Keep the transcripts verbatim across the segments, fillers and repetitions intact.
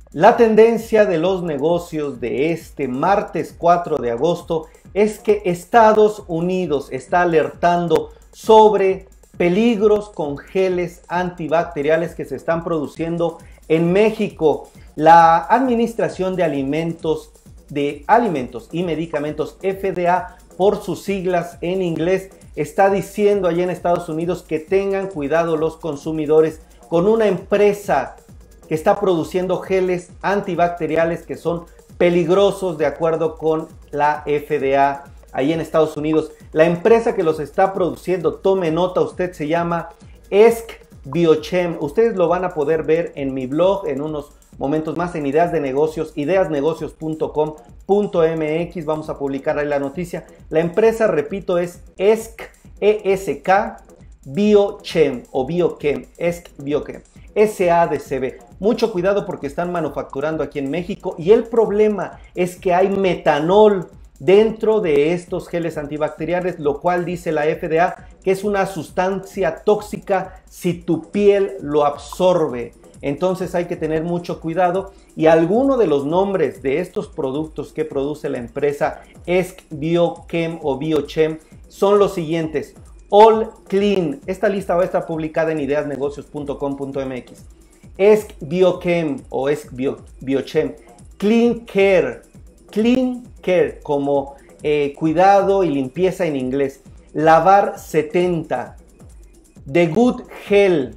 La tendencia de los negocios de este martes cuatro de agosto es que Estados Unidos está alertando sobre peligros con geles antibacteriales que se están produciendo en México. La Administración de Alimentos, de Alimentos y Medicamentos, F D A por sus siglas en inglés, está diciendo allá en Estados Unidos que tengan cuidado los consumidores con una empresa que está produciendo geles antibacteriales que son peligrosos de acuerdo con la F D A ahí en Estados Unidos. La empresa que los está produciendo, tome nota usted, se llama EskBiochem. Ustedes lo van a poder ver en mi blog en unos momentos más en Ideas de Negocios, ideas negocios punto com punto m x. Vamos a publicar ahí la noticia. La empresa, repito, es Esk, E S K Biochem o Biochem, EskBiochem, S A D C B. Mucho cuidado porque están manufacturando aquí en México y el problema es que hay metanol dentro de estos geles antibacteriales, lo cual dice la F D A que es una sustancia tóxica si tu piel lo absorbe. Entonces hay que tener mucho cuidado y alguno de los nombres de estos productos que produce la empresa EskBiochem o Biochem son los siguientes: All Clean. Esta lista va a estar publicada en ideas negocios punto com punto m x. EskBiochem o EskBiochem, Clean Care, Clean Care como eh, cuidado y limpieza en inglés, Lavar setenta, The Good Gel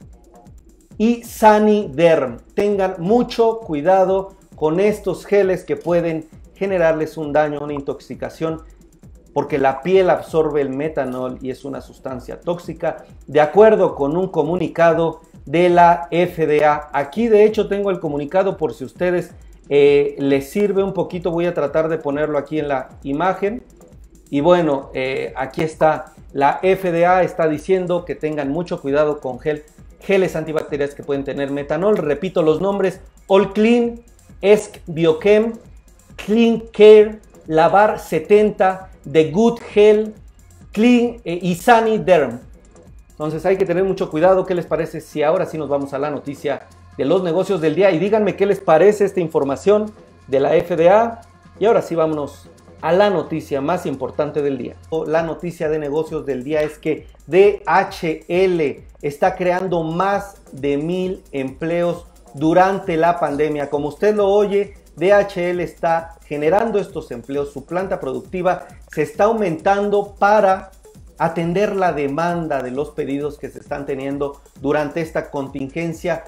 y Saniderm. Tengan mucho cuidado con estos geles que pueden generarles un daño, una intoxicación, porque la piel absorbe el metanol y es una sustancia tóxica, de acuerdo con un comunicado de la F D A. Aquí de hecho tengo el comunicado por si ustedes eh, les sirve un poquito. Voy a tratar de ponerlo aquí en la imagen. Y bueno, eh, aquí está. La F D A está diciendo que tengan mucho cuidado con gel, geles antibacteriales que pueden tener metanol. Repito los nombres: All Clean, EskBiochem, Clean Care, Lavar setenta, The Good Gel, Clean eh, y Saniderm. Entonces hay que tener mucho cuidado. ¿Qué les parece si ahora sí nos vamos a la noticia de los negocios del día? Y díganme qué les parece esta información de la F D A. Y ahora sí vámonos a la noticia más importante del día. La noticia de negocios del día es que D H L está creando más de mil empleos durante la pandemia. Como usted lo oye, D H L está generando estos empleos. Su planta productiva se está aumentando para atender la demanda de los pedidos que se están teniendo durante esta contingencia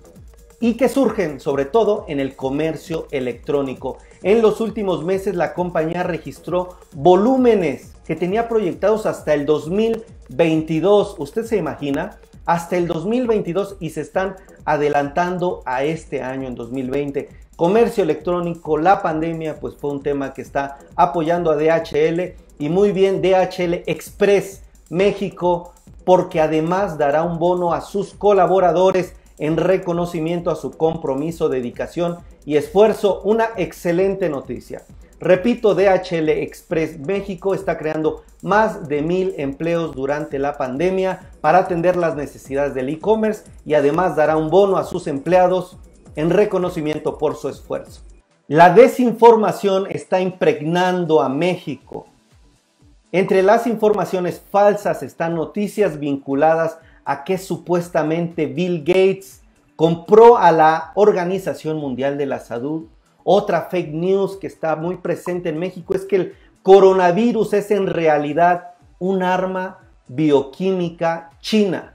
y que surgen sobre todo en el comercio electrónico. En los últimos meses la compañía registró volúmenes que tenía proyectados hasta el dos mil veintidós. ¿Usted se imagina? Hasta el dos mil veintidós, y se están adelantando a este año, en dos mil veinte. Comercio electrónico, la pandemia pues fue un tema que está apoyando a D H L, y muy bien D H L Express México, porque además dará un bono a sus colaboradores en reconocimiento a su compromiso, dedicación y esfuerzo. Una excelente noticia. Repito, D H L Express México está creando más de mil empleos durante la pandemia para atender las necesidades del e-commerce y además dará un bono a sus empleados en reconocimiento por su esfuerzo. La desinformación está impregnando a México. Entre las informaciones falsas están noticias vinculadas a que supuestamente Bill Gates compró a la Organización Mundial de la Salud. Otra fake news que está muy presente en México es que el coronavirus es en realidad un arma bioquímica china.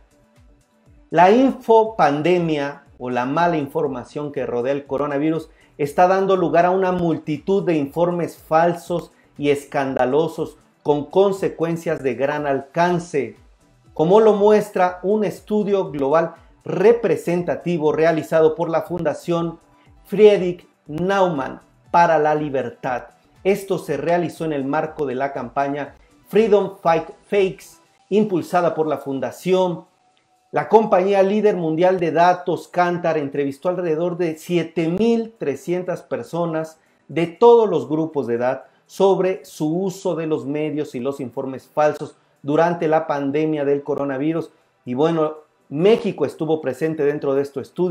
La infopandemia o la mala información que rodea el coronavirus está dando lugar a una multitud de informes falsos y escandalosos con consecuencias de gran alcance, como lo muestra un estudio global representativo realizado por la Fundación Friedrich Naumann para la Libertad. Esto se realizó en el marco de la campaña Freedom Fight Fakes, impulsada por la Fundación. La compañía líder mundial de datos, Kantar, entrevistó alrededor de siete mil trescientas personas de todos los grupos de edad sobre su uso de los medios y los informes falsos durante la pandemia del coronavirus. Y bueno, México estuvo presente dentro de este estudio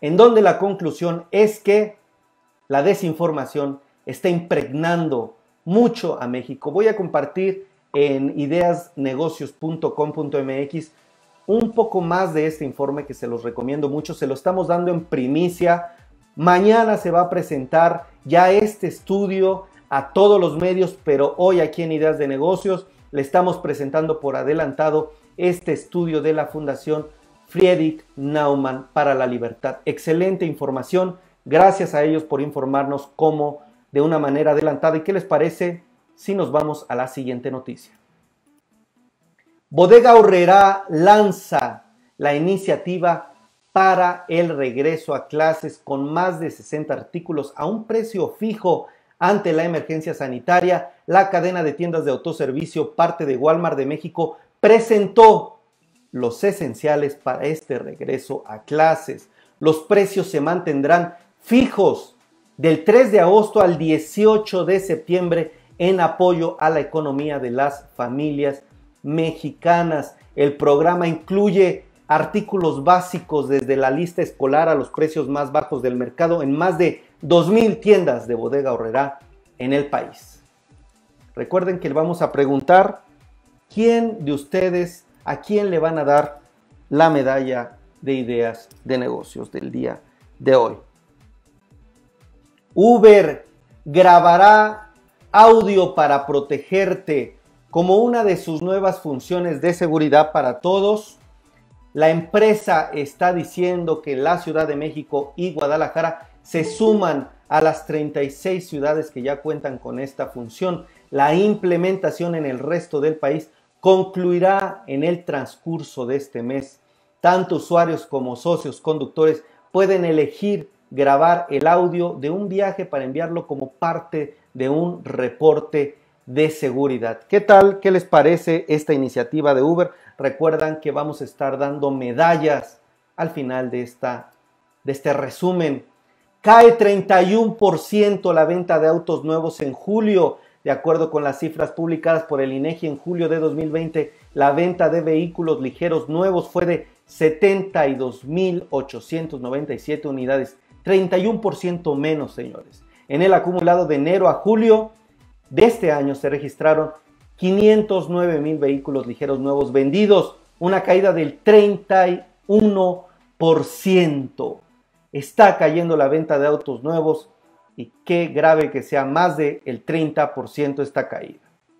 en donde la conclusión es que la desinformación está impregnando mucho a México. Voy a compartir en ideas negocios punto com punto m x un poco más de este informe que se los recomiendo mucho. Se lo estamos dando en primicia. Mañana se va a presentar ya este estudio a todos los medios, pero hoy aquí en Ideas de Negocios le estamos presentando por adelantado este estudio de la Fundación Friedrich Naumann para la Libertad. Excelente información. Gracias a ellos por informarnos cómo de una manera adelantada. ¿Y qué les parece si nos vamos a la siguiente noticia? Bodega Aurrerá lanza la iniciativa para el regreso a clases con más de sesenta artículos a un precio fijo ante la emergencia sanitaria. La cadena de tiendas de autoservicio, parte de Walmart de México, presentó los esenciales para este regreso a clases. Los precios se mantendrán fijos del tres de agosto al dieciocho de septiembre en apoyo a la economía de las familias mexicanas. El programa incluye artículos básicos desde la lista escolar a los precios más bajos del mercado en más de dos mil tiendas de Bodega Aurrerá en el país. Recuerden que le vamos a preguntar quién de ustedes, a quién le van a dar la medalla de ideas de negocios del día de hoy. Uber grabará audio para protegerte como una de sus nuevas funciones de seguridad para todos. La empresa está diciendo que la Ciudad de México y Guadalajara se suman a las treinta y seis ciudades que ya cuentan con esta función. La implementación en el resto del país concluirá en el transcurso de este mes. Tanto usuarios como socios conductores pueden elegir grabar el audio de un viaje para enviarlo como parte de un reporte de seguridad. ¿Qué tal? ¿Qué les parece esta iniciativa de Uber? Recuerdan que vamos a estar dando medallas al final de, esta, de este resumen. Cae treinta y uno por ciento la venta de autos nuevos en julio. De acuerdo con las cifras publicadas por el INEGI en julio de dos mil veinte, la venta de vehículos ligeros nuevos fue de setenta y dos mil ochocientas noventa y siete unidades. treinta y uno por ciento menos, señores. En el acumulado de enero a julio de este año se registraron quinientos nueve mil vehículos ligeros nuevos vendidos, una caída del treinta y uno por ciento. Está cayendo la venta de autos nuevos y qué grave que sea más del treinta por ciento esta caída.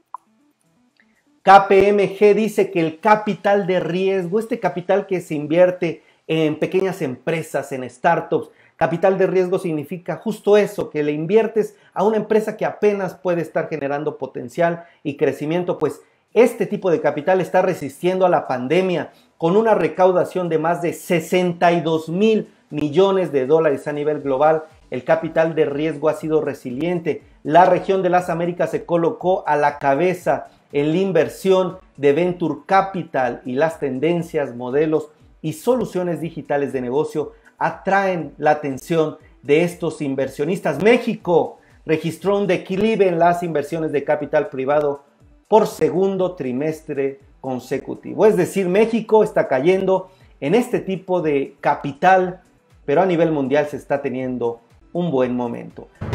K P M G dice que el capital de riesgo, este capital que se invierte en pequeñas empresas, en startups, capital de riesgo significa justo eso, que le inviertes a una empresa que apenas puede estar generando potencial y crecimiento, pues este tipo de capital está resistiendo a la pandemia con una recaudación de más de sesenta y dos mil millones de dólares a nivel global. El capital de riesgo ha sido resiliente. La región de las Américas se colocó a la cabeza en la inversión de Venture Capital y las tendencias, modelos y soluciones digitales de negocio atraen la atención de estos inversionistas. México registró un declive en las inversiones de capital privado por segundo trimestre consecutivo. Es decir, México está cayendo en este tipo de capital, pero a nivel mundial se está teniendo un buen momento.